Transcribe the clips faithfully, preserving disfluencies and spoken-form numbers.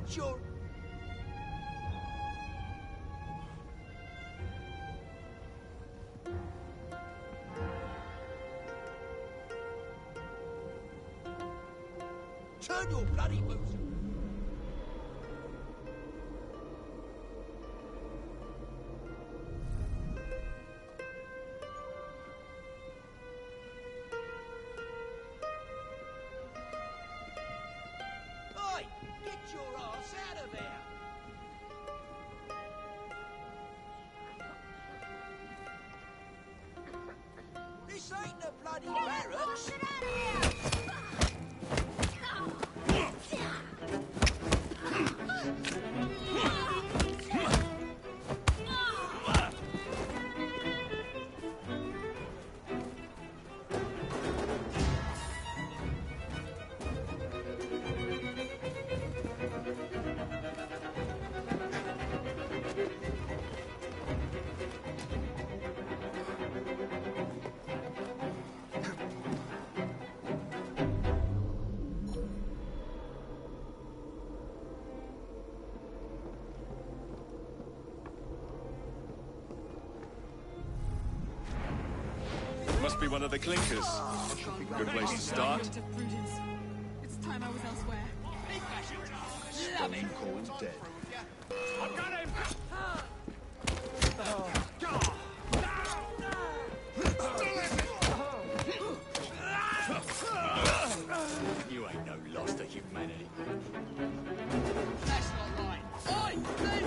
Get your... Turn your bloody boots! Oi! Get your ass out of there! This ain't the bloody barracks! Get out of here! Must be one of the clinkers. Good place to start. It's time I was elsewhere. Stone Cold dead. I've got him! You ain't no loss to humanity. That's not right. Oi! Then!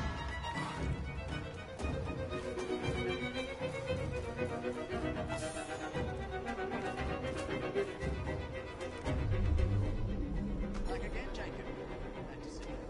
Back again, Jacob. Glad to see you.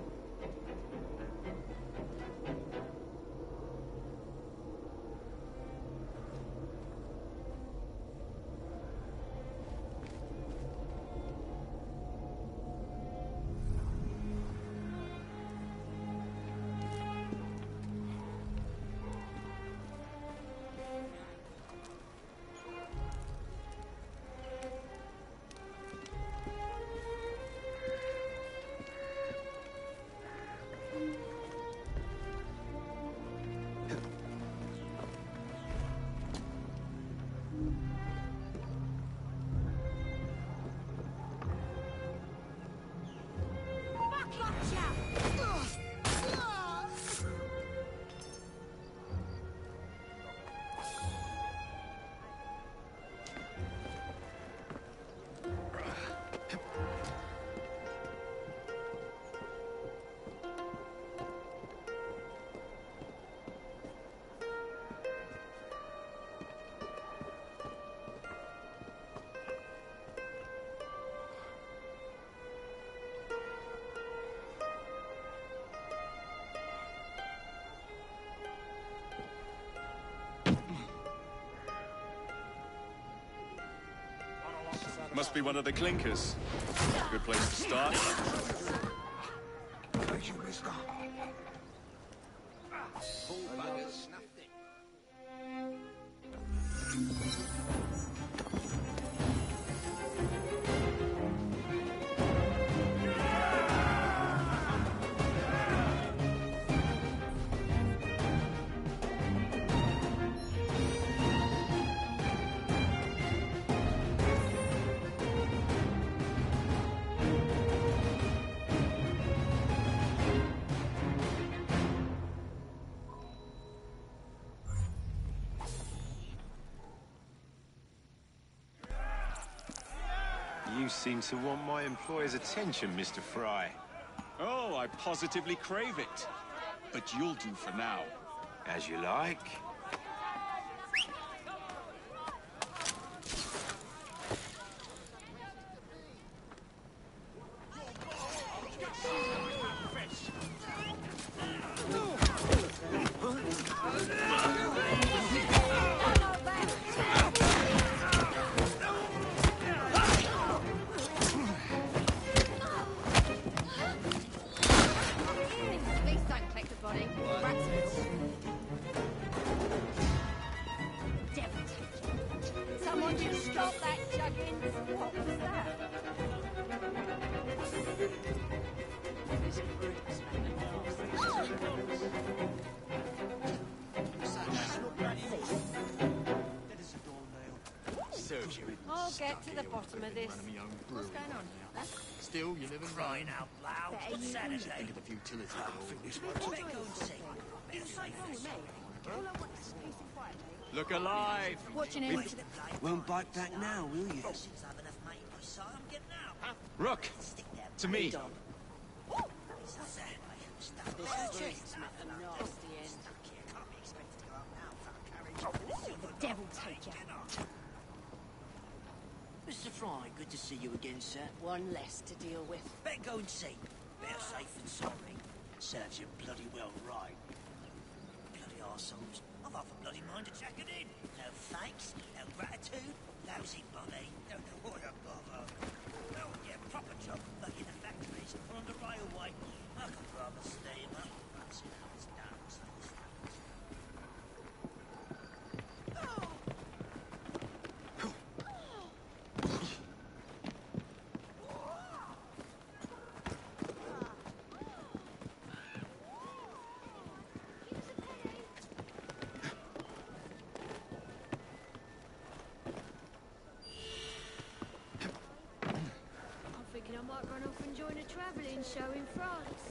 Must be one of the clinkers. Good place to start. Thank you, mister. Poor buggers snuffed it. You seem to want my employer's attention, Mister Fry. Oh, I positively crave it. But you'll do for now. As you like. Please don't collect the body. Rats will. Devil take it. Someone just stop that, Juggins. What was that? I'll get to the bottom of this. What's going on? Huh? Still, you live and Crying out loud. Better What's you Saturday? think of the futility of it all. Better go and see. There's something wrong with me. All I want is some peace and quiet, mate. Look alive! Watching him. Won't bite back now, will you? Since I've enough money on my side, I'm getting out. Rook! Stick that To me! What's that? Stuff This like is that. just a nasty end. Stuck here. Can't be expected to go up now without carriage. The devil take you. Mister Fry, good to see you again, sir. One less to deal with. Better go and see. Better safe than sorry. Serves you bloody well right. Bloody arseholes. I've half a bloody mind to chuck it in. No thanks, no gratitude, lousy body, don't know what a bother. Well, yeah, proper job, like in the factories or on the railway. I could rather stay in my see how it's done. So it's done. I'm thinking I might run off and join a travelling show in France.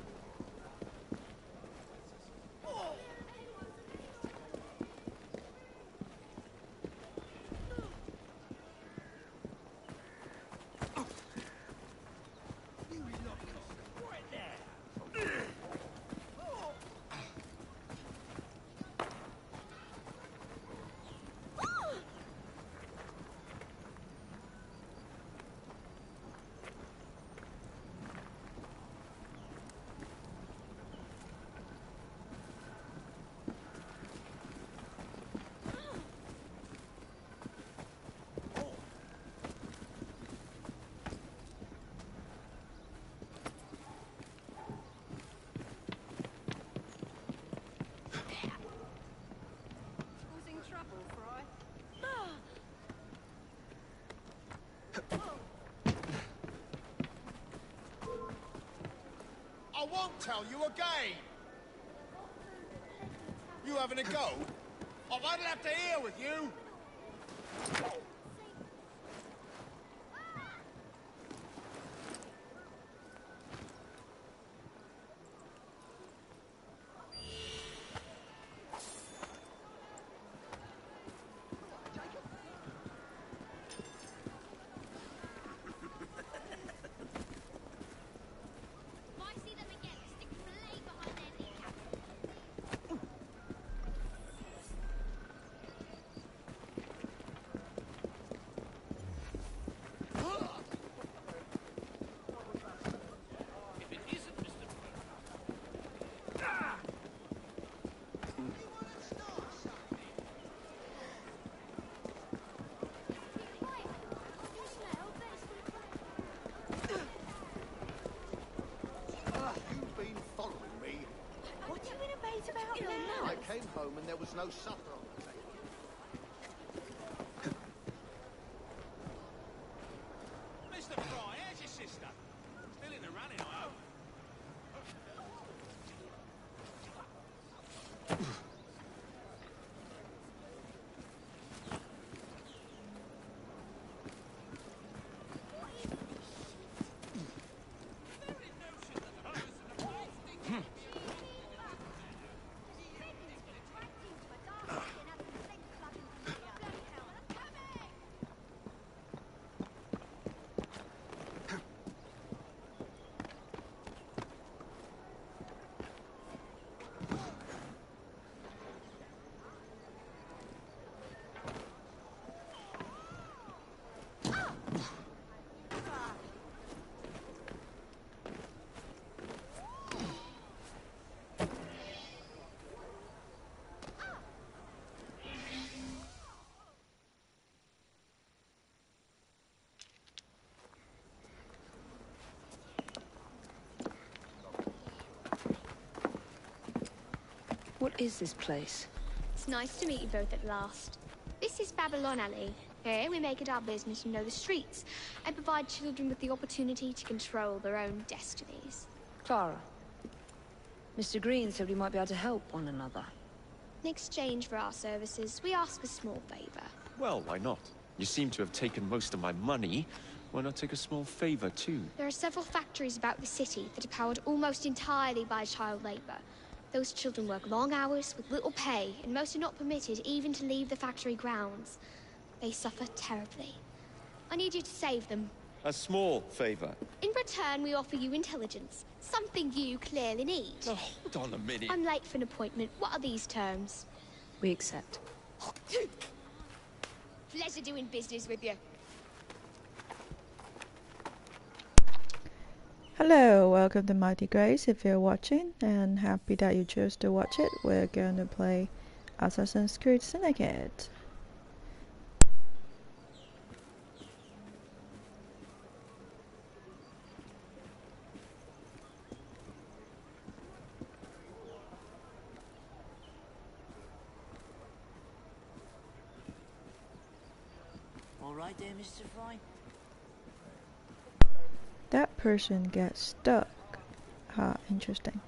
Causing trouble, Fry. I won't tell you again! You having a go? Oh, I'd have to hear with you! If I see them again, stick a blade behind their kneecap. You've been following me. What are you in a bait about then now? I came home and there was no supper on the table. Mister Fry, how's your sister? Still in the running, I hope. What is this place? It's nice to meet you both at last. This is Babylon Alley. Here we make it our business to know the streets and provide children with the opportunity to control their own destinies. Clara. Mister Green said we might be able to help one another. In exchange for our services, we ask a small favor. Well, why not? You seem to have taken most of my money. Why not take a small favor, too? There are several factories about the city that are powered almost entirely by child labor. Those children work long hours with little pay, and most are not permitted even to leave the factory grounds. They suffer terribly. I need you to save them. A small favor. In return, we offer you intelligence. Something you clearly need. Oh, hold on a minute. I'm late for an appointment. What are these terms? We accept. Pleasure doing business with you. Hello, welcome to Mighty Grace if you're watching, and happy that you chose to watch it. We're going to play Assassin's Creed Syndicate. All right there, Mister Fry? That person gets stuck. Ah, interesting.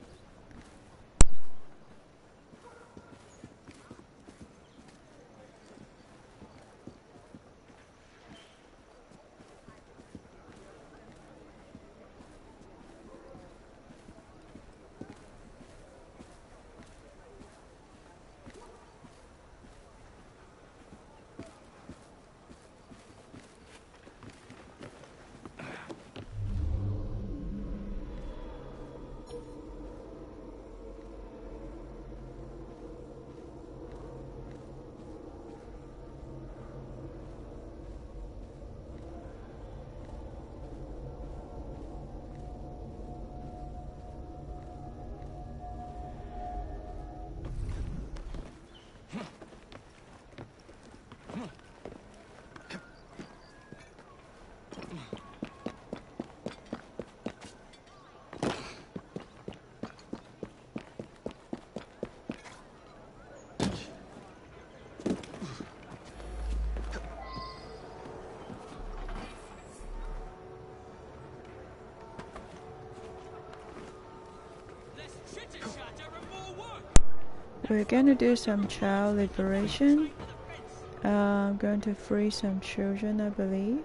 We're gonna do some child liberation. Uh, I'm going to free some children, I believe.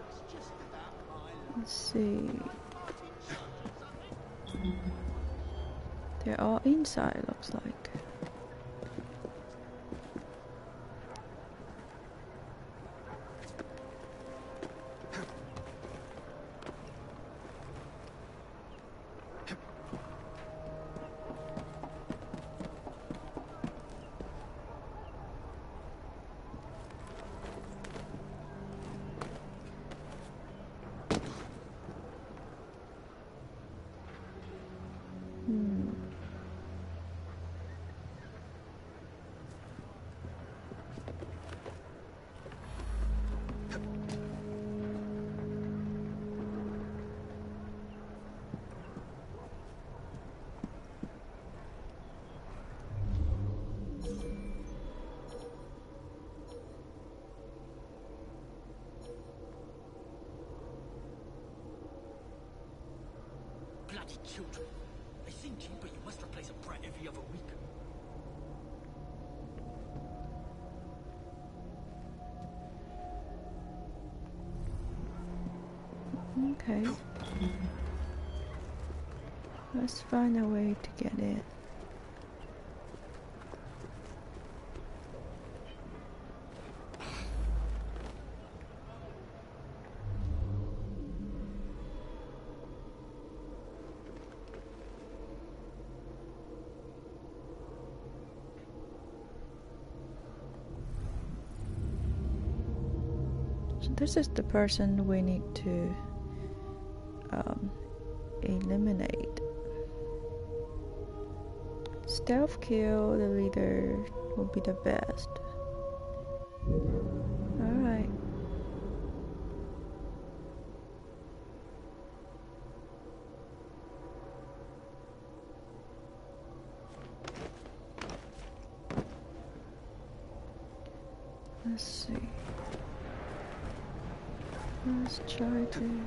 Let's see. They're all inside, looks like. Hmm. Bloody children. They seem cute, but you must replace a brat every other week. Okay. Let's find a way to get in. So this is the person we need to um, eliminate. Stealth kill the leader will be the best. Alright. Let's see. Let's try to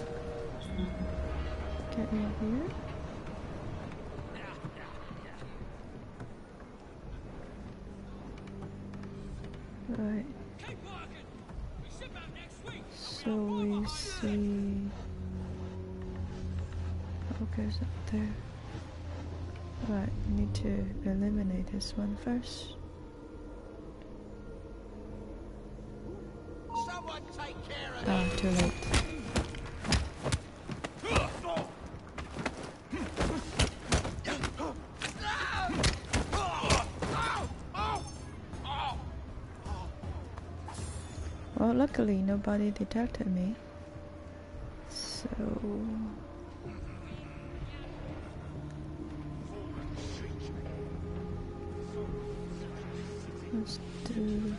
get in here. Right. Keep working. So we see focus up there. Right, need to eliminate this one first. Someone take care of Ah, too late. Well, luckily nobody detected me. So let's do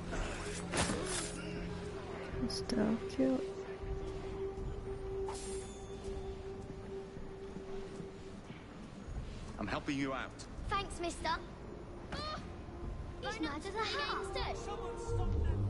stealth kill. I'm helping you out. Thanks, mister. Oh, he's mad as a hat instead. Someone stop that thing!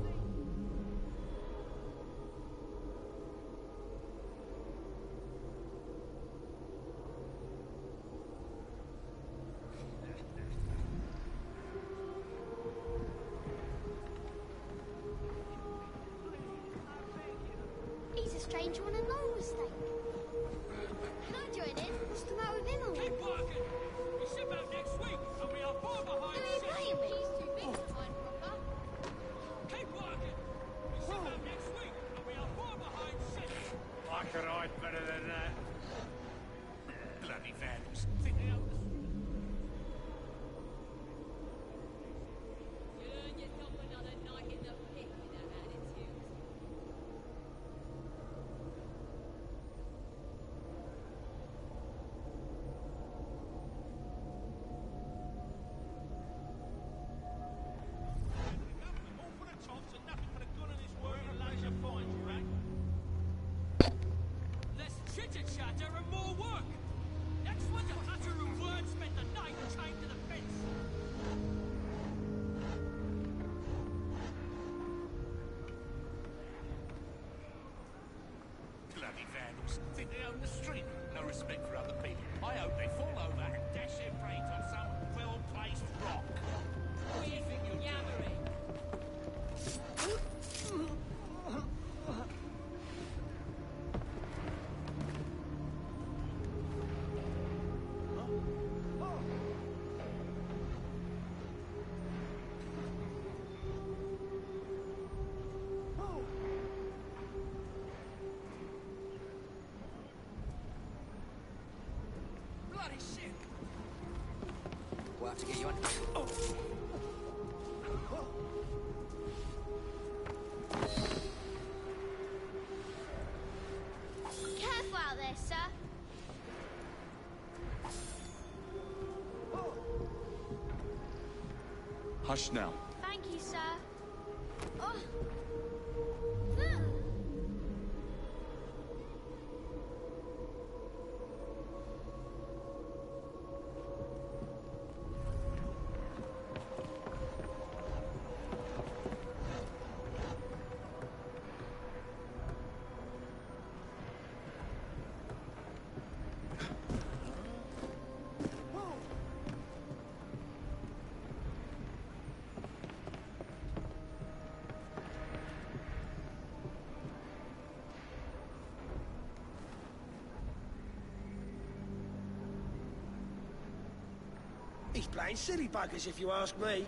He's a stranger on a long mistake. Can I join in? What's the matter with him all? Keep working! We ship out next week, and we are far behind. Who are you playing with? He's too big to find proper. Keep working! We ship out next week, and we are far behind schedule. I could hide better than that. Bloody vandals. Think they own us. You earn yourself another night in the pit with that attitude. All for the tops and nothing but a gun in his word and laser finds you, right? Less chitter-chatter and more work! Next one's a patter of words spent the night chained to the fence. Bloody vandals. Think they own the street. No respect for other people. I hope they fall over and dash their brains on some well-placed rock. What do you think you're yammering? Bloody shit! We'll have to get you on. Careful out there, sir. Hush now. Thank you, sir. Oh. Ah. He's playing silly buggers, if you ask me.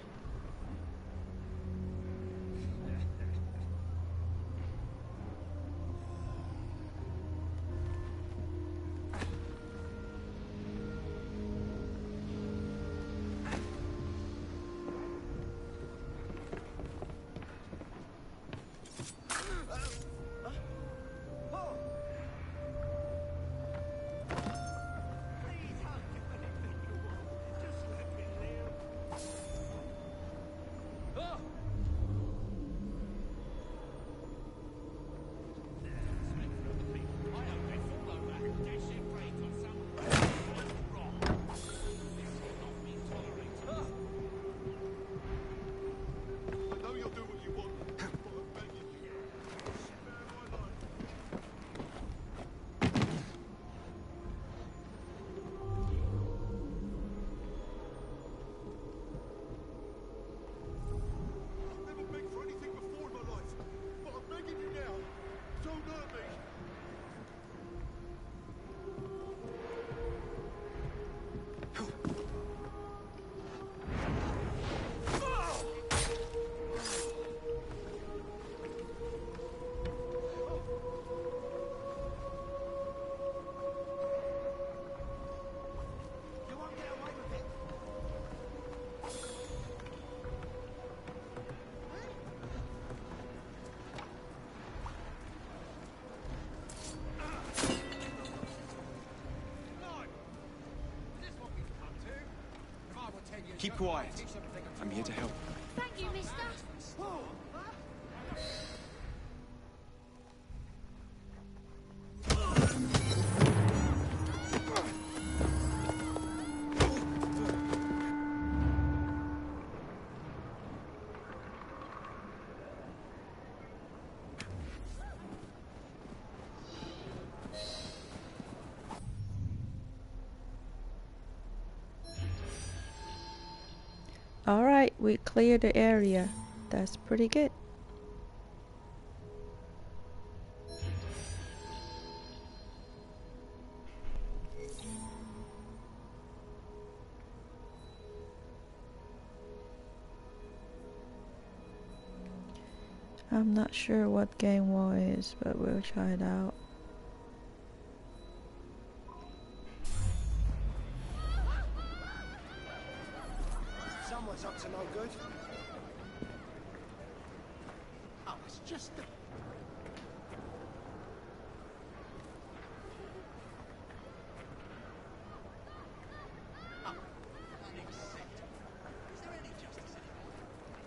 Keep quiet. I'm here to help. Thank you, mister. Alright, we cleared the area. That's pretty good. I'm not sure what game wall is, but we'll try it out. Someone's up to no good. Oh, it's just the... Oh, unacceptable. Is there any justice anymore?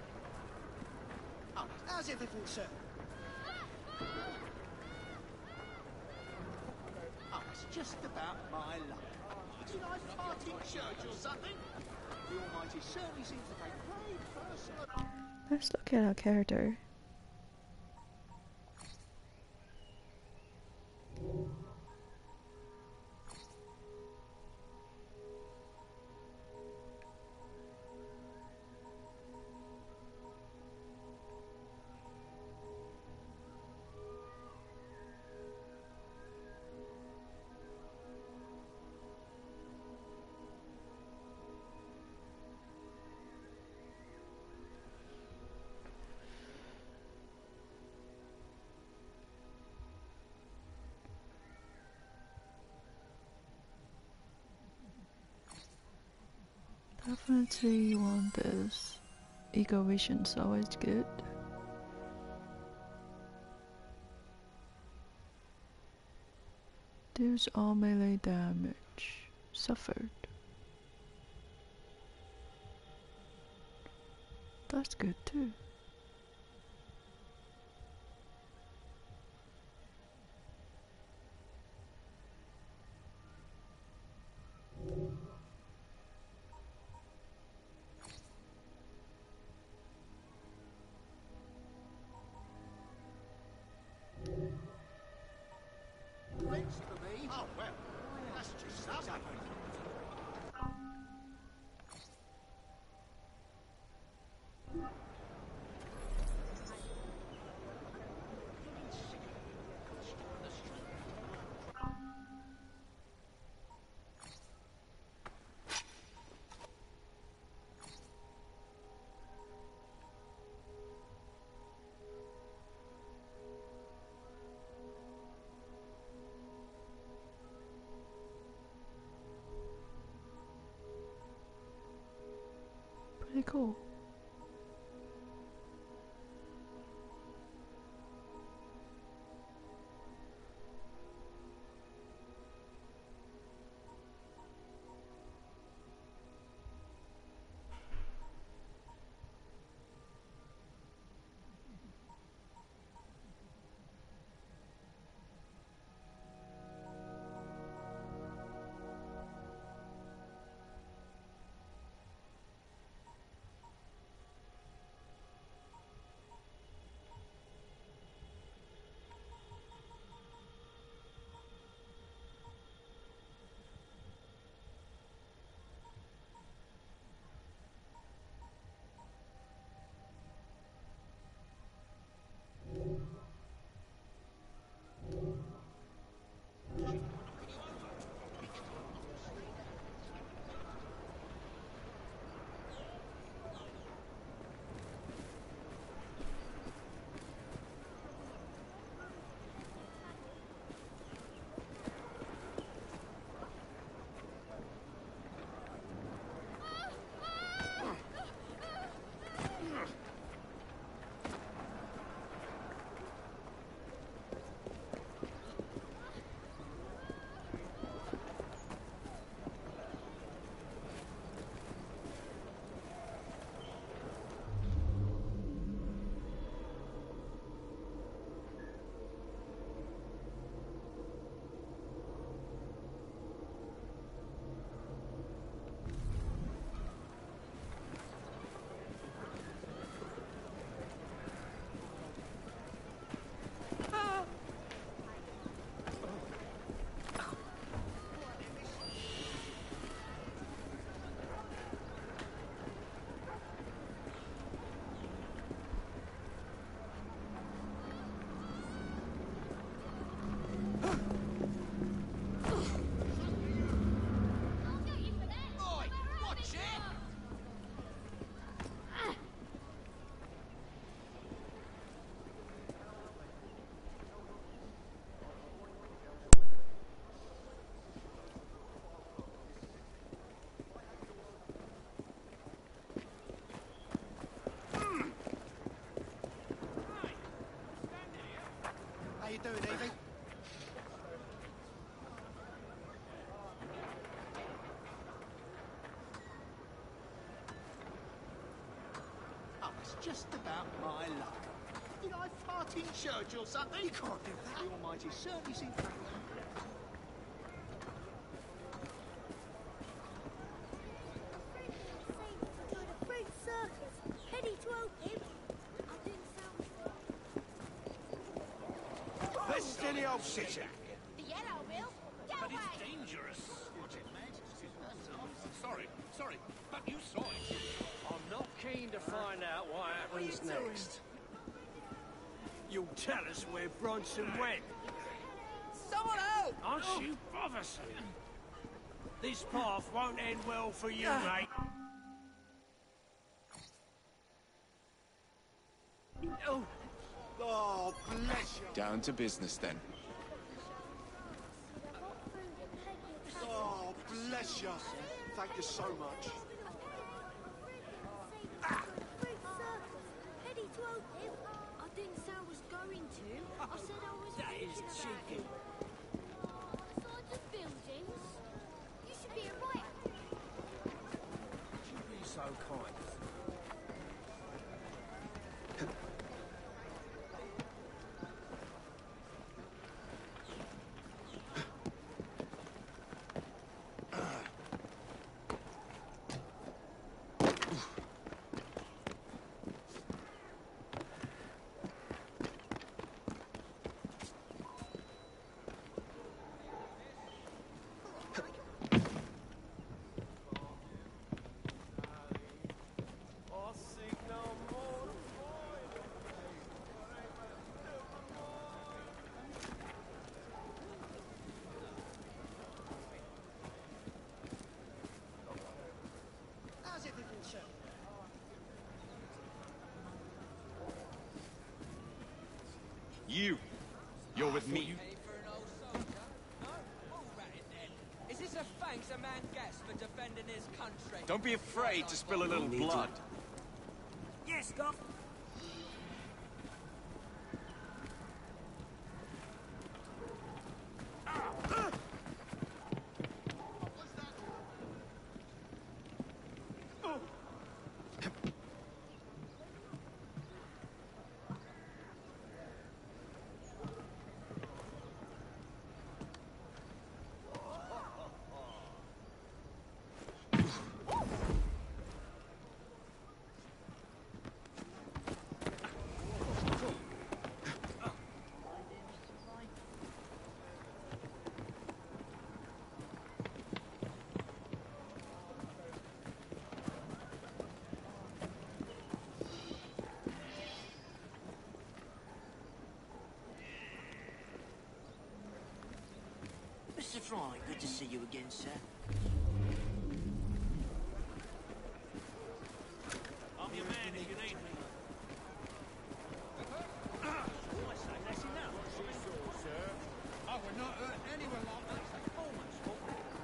Oh, how's everything, sir? Oh, it's just about my luck. Did I fart in church or something? The Almighty certainly seems to take great personal... Let's look at our character. Definitely want this. Eagle Vision's always good. Deals all melee damage suffered. That's good too. Thanks for me. Oh, well, that's just something. Pretty cool. doing, Evie? Oh, it's just about my luck. Did I fart in church or something? You can't do that. The Almighty certainly seems to... Let's steal the old city. The yellow will. Get But away! it's dangerous. Watch it, man. Sorry, sorry, but you saw it. I'm not keen to find out what happens next. You'll tell us where Bronson went. Someone out! Aren't you bothersome? This path won't end well for you, mate. Oh. Oh, bless you. Down to business then. Oh, bless you. Thank you so much. Ah. Ready to open? I didn't say I was going to. I said I was That is cheeky. Sergeant Buildings? You should be a writer. Would you be so kind? How's everything, sir? You! You're with me. Is this a thanks a man gets for defending his country? Don't be afraid to spill a little blood. Yes, Doc. Mister Fry, good to see you again, sir. I'm your man if you need me. I say that's enough. Sir, I would not hurt anyone like that. It's a foreman's fault.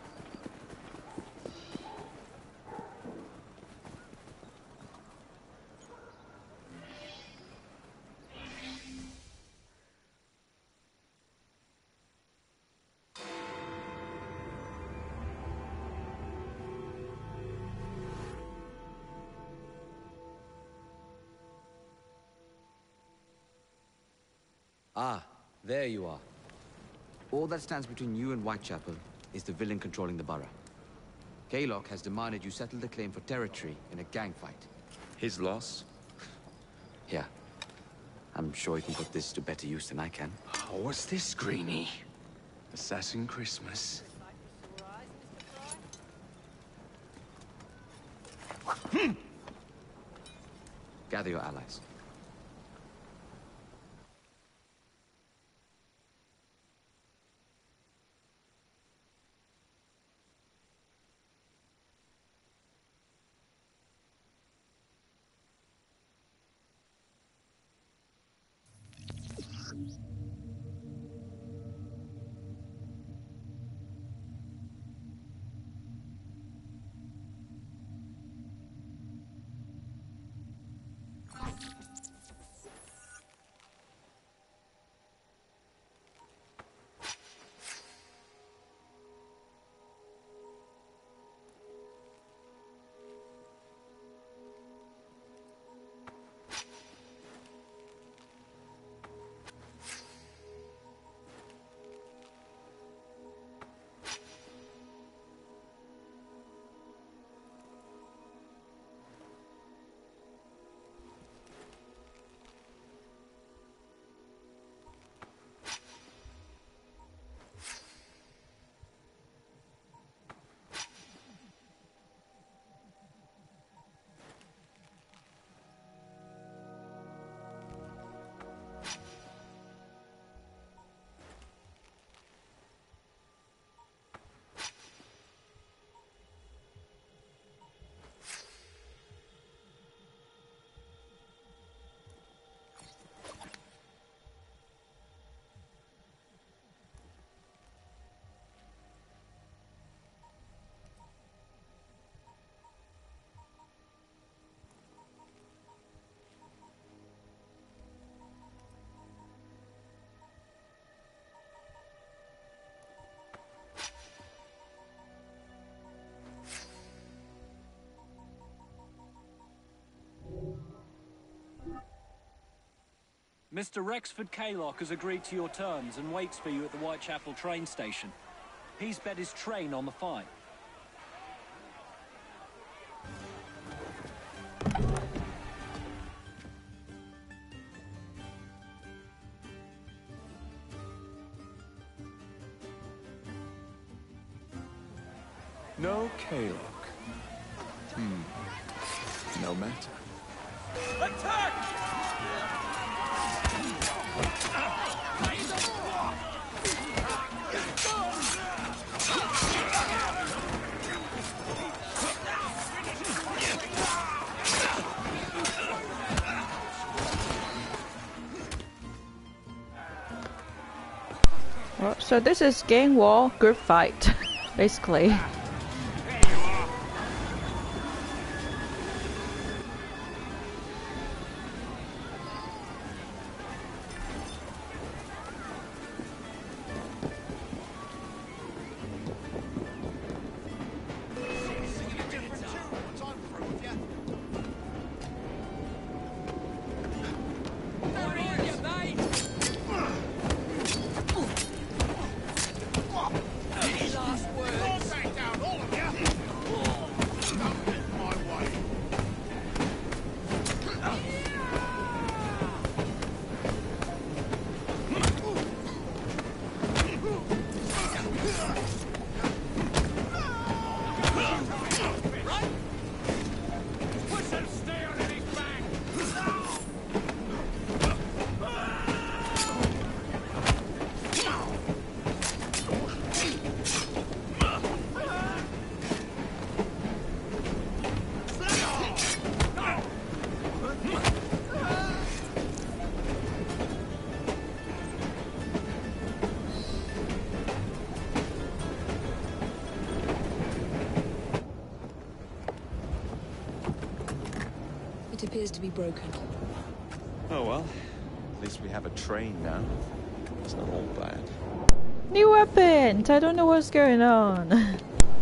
Ah, there you are. All that stands between you and Whitechapel is the villain controlling the borough. Kaylock has demanded you settle the claim for territory in a gang fight. His loss? Yeah. I'm sure he can put this to better use than I can. Oh, what's this, Greenie? Assassin Christmas. Gather your allies. Mister Rexford Kaylock has agreed to your terms and waits for you at the Whitechapel train station. He's bet his train on the fight. No Kaylock. Hmm. No matter. Attack! Well, so this is gang war group fight, basically. Appears to be broken. Oh well, at least we have a train now. It's not all bad. New weapons! I don't know what's going on.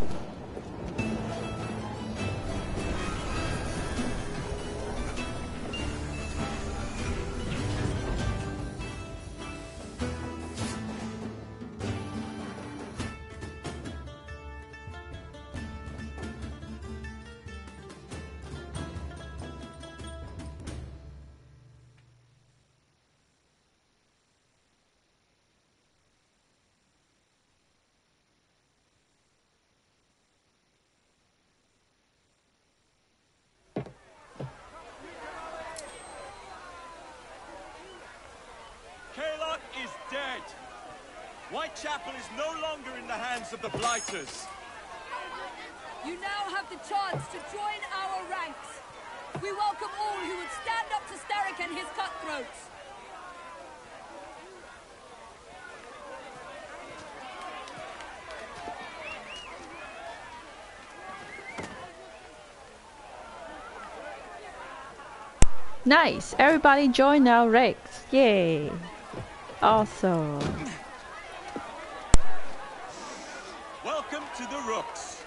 Kaylock is dead. Whitechapel is no longer in the hands of the Blighters. You now have the chance to join our ranks. We welcome all who would stand up to Starrick and his cutthroats. Nice! Everybody join our ranks! Yay! Awesome! Welcome to the Rooks.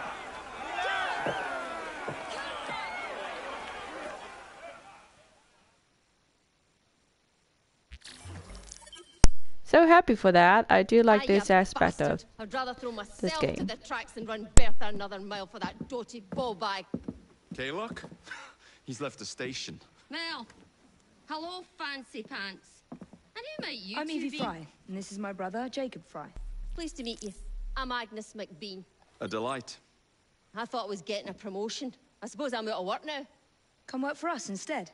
So happy for that. I do like Ah, this you aspect bastard. of I'd rather throw myself this to game. the tracks than run Bertha another mile for that doty ball bag. Kaylock? He's left the station. Now, hello, fancy pants. And who might you I'm two Evie be? Fry, and this is my brother, Jacob Fry. Pleased to meet you. I'm Agnes McBean. A delight. I thought I was getting a promotion. I suppose I'm out of work now. Come work for us instead.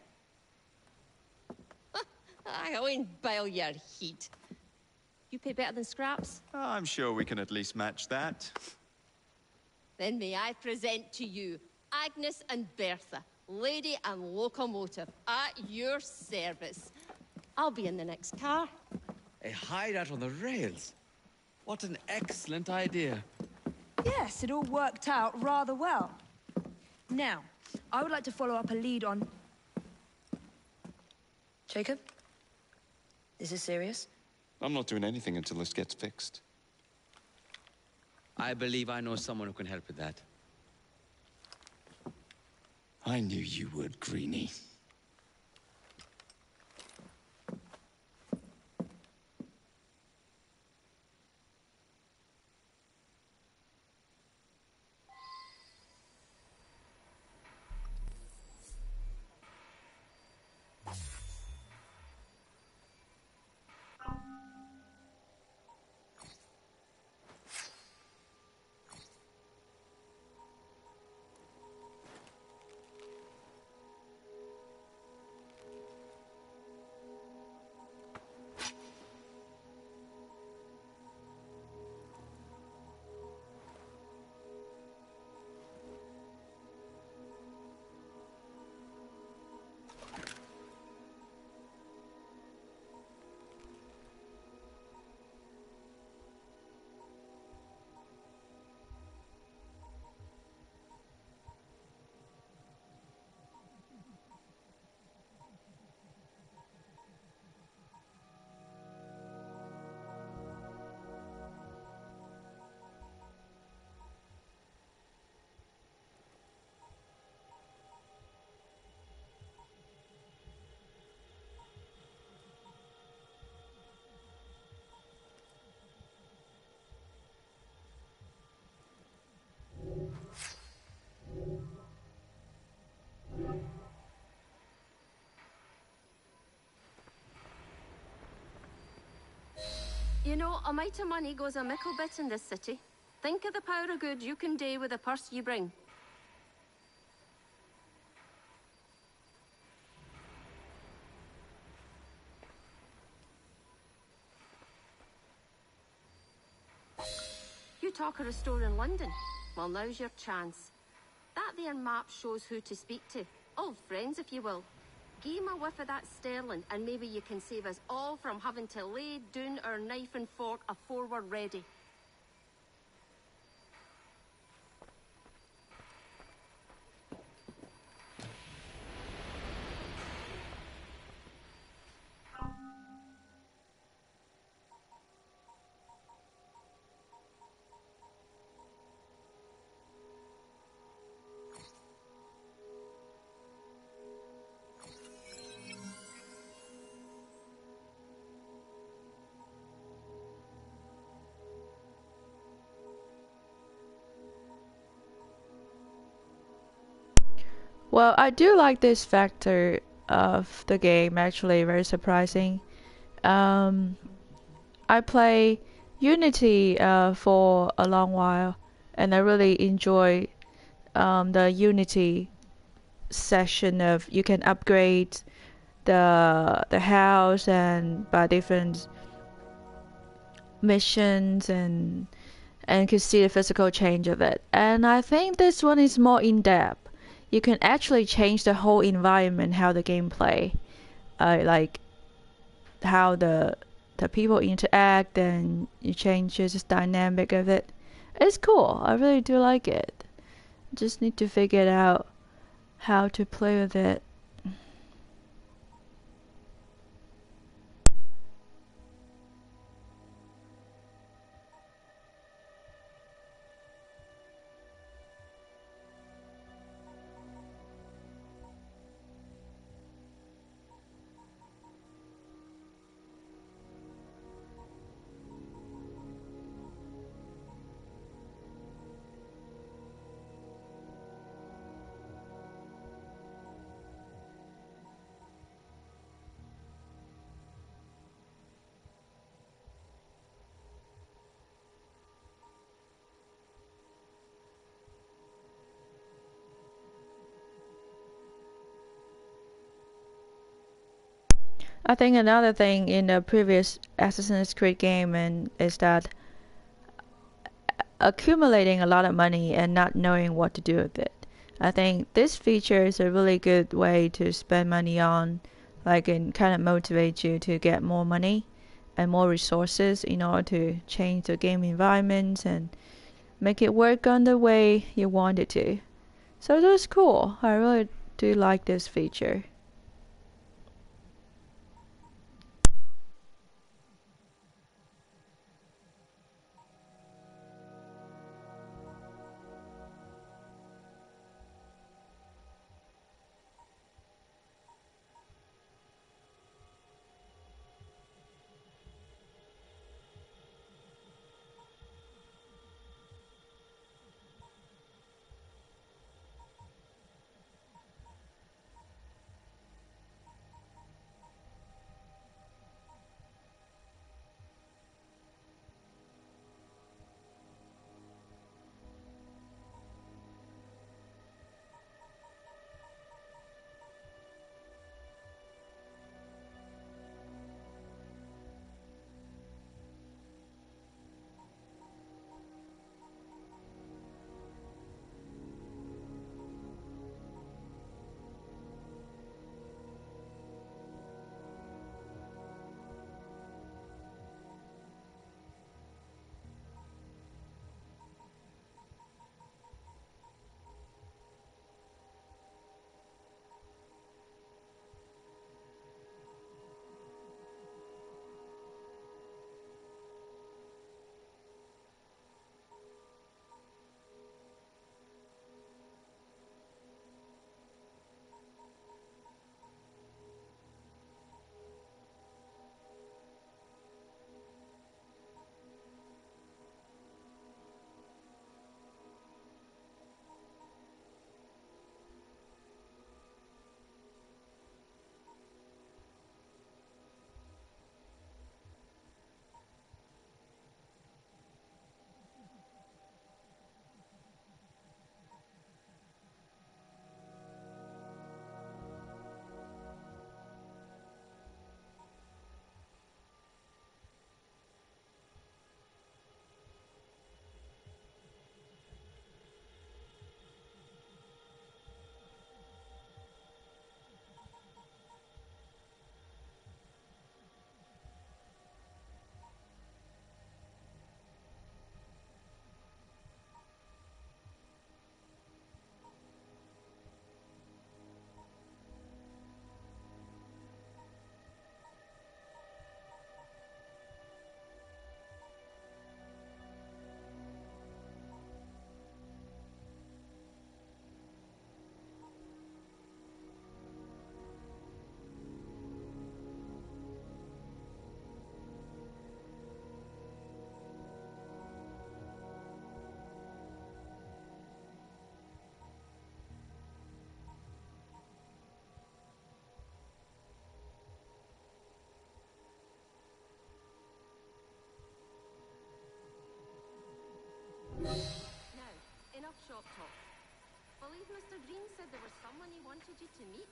I won't bile your heat. You pay better than scraps? I'm sure we can at least match that. Then may I present to you Agnes and Bertha, lady and locomotive, at your service. I'll be in the next car. A hideout on the rails. What an excellent idea. Yes, it all worked out rather well. Now, I would like to follow up a lead on... Jacob? Is this serious? I'm not doing anything until this gets fixed. I believe I know someone who can help with that. I knew you would, Greenie. You know, a mite of money goes a mickle bit in this city. Think of the power of good you can do with the purse you bring. You talk of a store in London. Well, now's your chance. That there map shows who to speak to. Old friends, if you will. Give 'em a whiff of that sterling, and maybe you can save us all from having to lay down our knife and fork afore we're ready. Well, I do like this factor of the game, actually, very surprising. Um, I play Unity uh, for a long while, and I really enjoy um, the Unity session of you can upgrade the the house and by different missions and and can see the physical change of it. And I think this one is more in depth. You can actually change the whole environment, how the game play, uh, like how the the people interact, and you change the dynamic of it. It's cool. I really do like it. Just need to figure out how to play with it. I think another thing in the previous Assassin's Creed game and is that accumulating a lot of money and not knowing what to do with it. I think this feature is a really good way to spend money on, like, and kind of motivate you to get more money and more resources in order to change the game environment and make it work on the way you want it to. So that's cool. I really do like this feature. stopped off. Believe Mister Green said there was someone he wanted you to meet.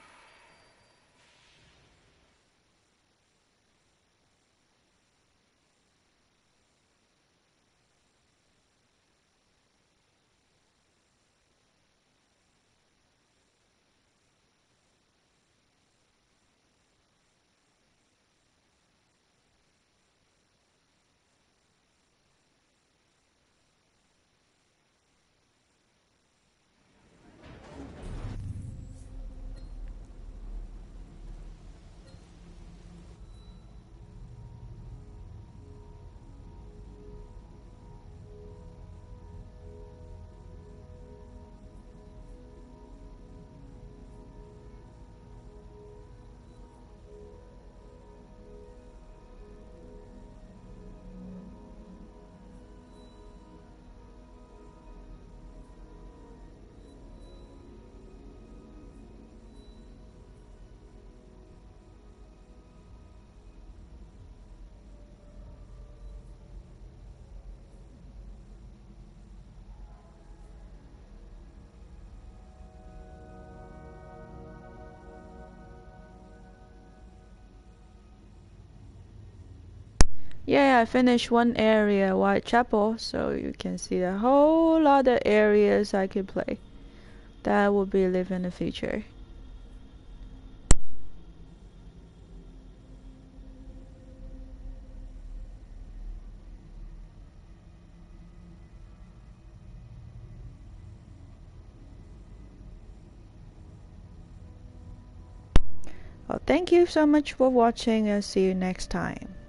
Yeah, I finished one area, Whitechapel, so you can see a whole lot of areas I could play. That will be live in the future. Well, thank you so much for watching and see you next time.